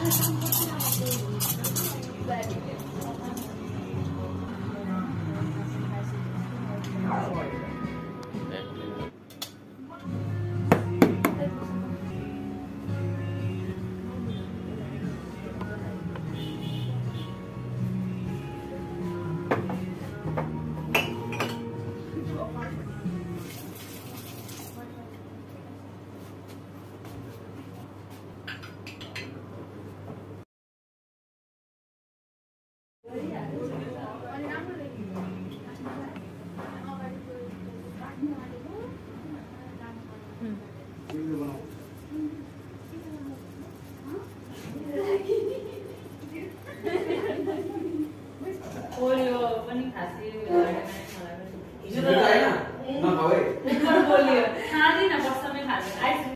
बोल्यो पनि खासै मलाई हिजो त हैन नभए बोल्यो खाँदिन बस्समै खाँदैन आइस